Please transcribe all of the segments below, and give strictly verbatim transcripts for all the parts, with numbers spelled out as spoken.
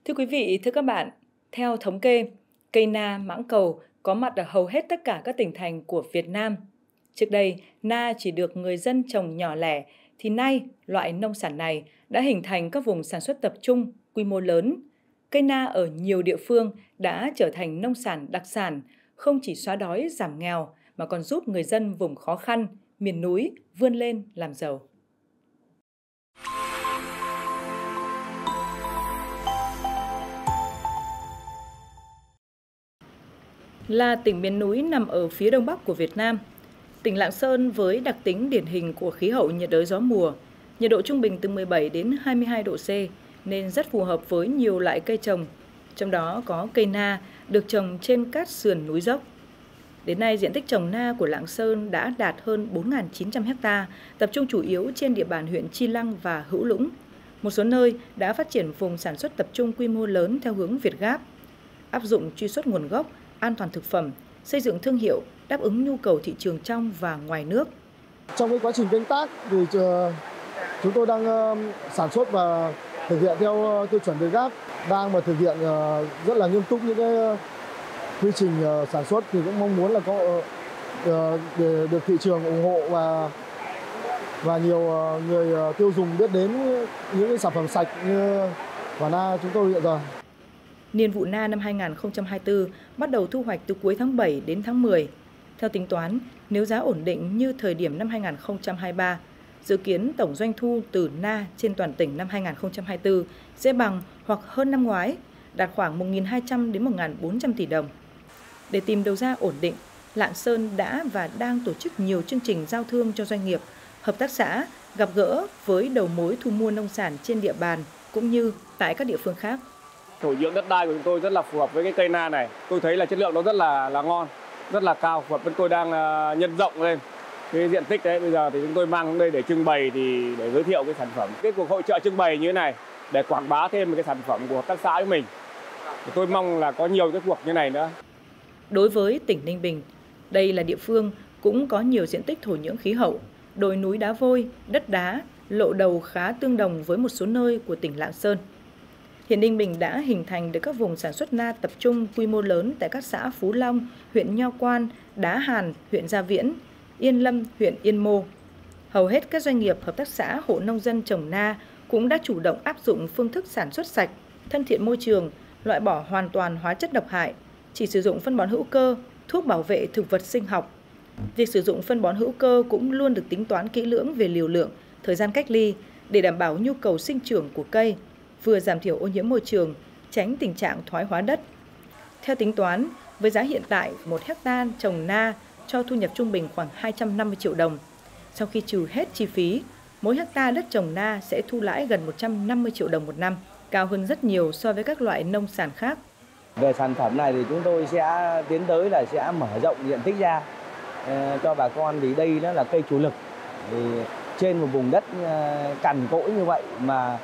Thưa quý vị, thưa các bạn, theo thống kê, cây na, mãng cầu có mặt ở hầu hết tất cả các tỉnh thành của Việt Nam. Trước đây, na chỉ được người dân trồng nhỏ lẻ, thì nay loại nông sản này đã hình thành các vùng sản xuất tập trung, quy mô lớn. Cây na ở nhiều địa phương đã trở thành nông sản đặc sản, không chỉ xóa đói giảm nghèo mà còn giúp người dân vùng khó khăn, miền núi vươn lên làm giàu. Là tỉnh miền núi nằm ở phía đông bắc của Việt Nam. Tỉnh Lạng Sơn với đặc tính điển hình của khí hậu nhiệt đới gió mùa, nhiệt độ trung bình từ mười bảy đến hai mươi hai độ C nên rất phù hợp với nhiều loại cây trồng, trong đó có cây na được trồng trên các sườn núi dốc. Đến nay, diện tích trồng na của Lạng Sơn đã đạt hơn bốn nghìn chín trăm ha, tập trung chủ yếu trên địa bàn huyện Chi Lăng và Hữu Lũng. Một số nơi đã phát triển vùng sản xuất tập trung quy mô lớn theo hướng Việt Gáp, áp dụng truy xuất nguồn gốc, an toàn thực phẩm, xây dựng thương hiệu, đáp ứng nhu cầu thị trường trong và ngoài nước. Trong cái quá trình canh tác thì chúng tôi đang sản xuất và thực hiện theo tiêu chuẩn Việt Gáp, đang mà thực hiện rất là nghiêm túc những cái quy trình sản xuất, thì cũng mong muốn là có để được thị trường ủng hộ và và nhiều người tiêu dùng biết đến những cái sản phẩm sạch như quả na chúng tôi hiện giờ. Niên vụ na năm hai nghìn không trăm hai mươi tư bắt đầu thu hoạch từ cuối tháng bảy đến tháng mười. Theo tính toán, nếu giá ổn định như thời điểm năm hai nghìn không trăm hai mươi ba, dự kiến tổng doanh thu từ na trên toàn tỉnh năm hai nghìn không trăm hai mươi tư sẽ bằng hoặc hơn năm ngoái, đạt khoảng một nghìn hai trăm đến một nghìn bốn trăm tỷ đồng. Để tìm đầu ra ổn định, Lạng Sơn đã và đang tổ chức nhiều chương trình giao thương cho doanh nghiệp, hợp tác xã, gặp gỡ với đầu mối thu mua nông sản trên địa bàn cũng như tại các địa phương khác. Thổ nhưỡng đất đai của chúng tôi rất là phù hợp với cái cây na này. Tôi thấy là chất lượng nó rất là là ngon, rất là cao. Và chúng tôi đang uh, nhân rộng lên cái diện tích đấy. Bây giờ thì chúng tôi mang đến đây để trưng bày, thì để giới thiệu cái sản phẩm. Cái cuộc hội chợ trưng bày như thế này để quảng bá thêm cái sản phẩm của hợp tác xã với mình. Thì tôi mong là có nhiều cái cuộc như này nữa. Đối với tỉnh Ninh Bình, đây là địa phương cũng có nhiều diện tích thổ nhưỡng khí hậu, đồi núi đá vôi, đất đá, lộ đầu khá tương đồng với một số nơi của tỉnh Lạng Sơn. Hiện Ninh Bình đã hình thành được các vùng sản xuất na tập trung quy mô lớn tại các xã Phú Long, huyện Nho Quan, Đá Hàn, huyện Gia Viễn, Yên Lâm, huyện Yên Mô. Hầu hết các doanh nghiệp, hợp tác xã, hộ nông dân trồng na cũng đã chủ động áp dụng phương thức sản xuất sạch, thân thiện môi trường, loại bỏ hoàn toàn hóa chất độc hại, chỉ sử dụng phân bón hữu cơ, thuốc bảo vệ thực vật sinh học. Việc sử dụng phân bón hữu cơ cũng luôn được tính toán kỹ lưỡng về liều lượng, thời gian cách ly để đảm bảo nhu cầu sinh trưởng của cây, vừa giảm thiểu ô nhiễm môi trường, tránh tình trạng thoái hóa đất. Theo tính toán, với giá hiện tại, một hectare trồng na cho thu nhập trung bình khoảng hai trăm năm mươi triệu đồng. Sau khi trừ hết chi phí, mỗi hectare đất trồng na sẽ thu lãi gần một trăm năm mươi triệu đồng một năm, cao hơn rất nhiều so với các loại nông sản khác. Về sản phẩm này thì chúng tôi sẽ tiến tới là sẽ mở rộng diện tích ra cho bà con, vì đây nó là cây chủ lực. Thì trên một vùng đất cằn cỗi như vậy mà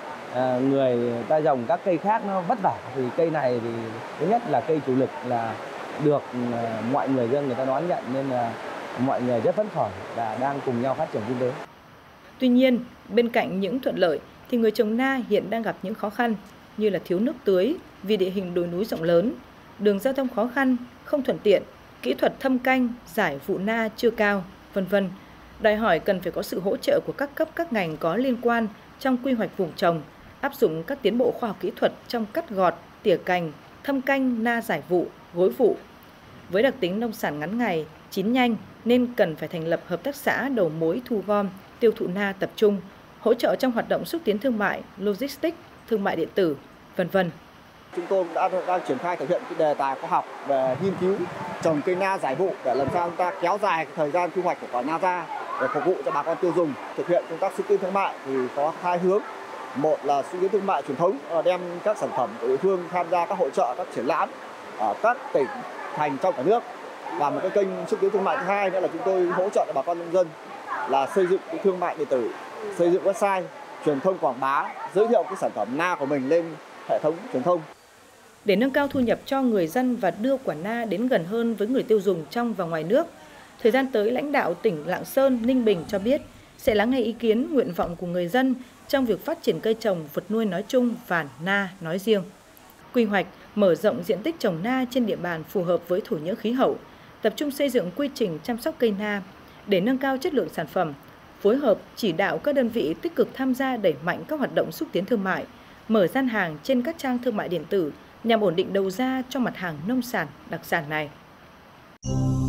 người ta trồng các cây khác nó vất vả, thì cây này thì thứ nhất là cây chủ lực, là được mọi người dân người ta đón nhận, nên là mọi người rất phấn khởi và đang cùng nhau phát triển kinh tế. Tuy nhiên, bên cạnh những thuận lợi thì người trồng na hiện đang gặp những khó khăn như là thiếu nước tưới vì địa hình đồi núi rộng lớn, đường giao thông khó khăn, không thuận tiện, kỹ thuật thâm canh, giải vụ na chưa cao, vân vân. Đòi hỏi cần phải có sự hỗ trợ của các cấp các ngành có liên quan trong quy hoạch vùng trồng, áp dụng các tiến bộ khoa học kỹ thuật trong cắt gọt, tỉa cành, thâm canh, na giải vụ, gối vụ. Với đặc tính nông sản ngắn ngày, chín nhanh nên cần phải thành lập hợp tác xã đầu mối thu gom, tiêu thụ na tập trung, hỗ trợ trong hoạt động xúc tiến thương mại, logistics, thương mại điện tử, vân vân. Chúng tôi đã đang triển khai thực hiện cái đề tài khoa học về nghiên cứu trồng cây na giải vụ để làm sao chúng ta kéo dài thời gian thu hoạch của quả na ra để phục vụ cho bà con tiêu dùng. Thực hiện công tác xúc tiến thương mại thì có hai hướng. Một là xúc tiến thương mại truyền thống, đem các sản phẩm của địa phương tham gia các hội chợ, các triển lãm ở các tỉnh thành trong cả nước. Và một cái kênh xúc tiến thương mại thứ hai nữa là chúng tôi hỗ trợ cho bà con nông dân là xây dựng cái thương mại điện tử, xây dựng website, truyền thông quảng bá, giới thiệu cái sản phẩm na của mình lên hệ thống truyền thông. Để nâng cao thu nhập cho người dân và đưa quả na đến gần hơn với người tiêu dùng trong và ngoài nước, thời gian tới lãnh đạo tỉnh Lạng Sơn, Ninh Bình cho biết sẽ lắng nghe ý kiến, nguyện vọng của người dân trong việc phát triển cây trồng vật nuôi nói chung và na nói riêng. quy hoạch mở rộng diện tích trồng na trên địa bàn phù hợp với thổ nhưỡng khí hậu, tập trung xây dựng quy trình chăm sóc cây na để nâng cao chất lượng sản phẩm, phối hợp chỉ đạo các đơn vị tích cực tham gia đẩy mạnh các hoạt động xúc tiến thương mại, mở gian hàng trên các trang thương mại điện tử nhằm ổn định đầu ra cho mặt hàng nông sản đặc sản này.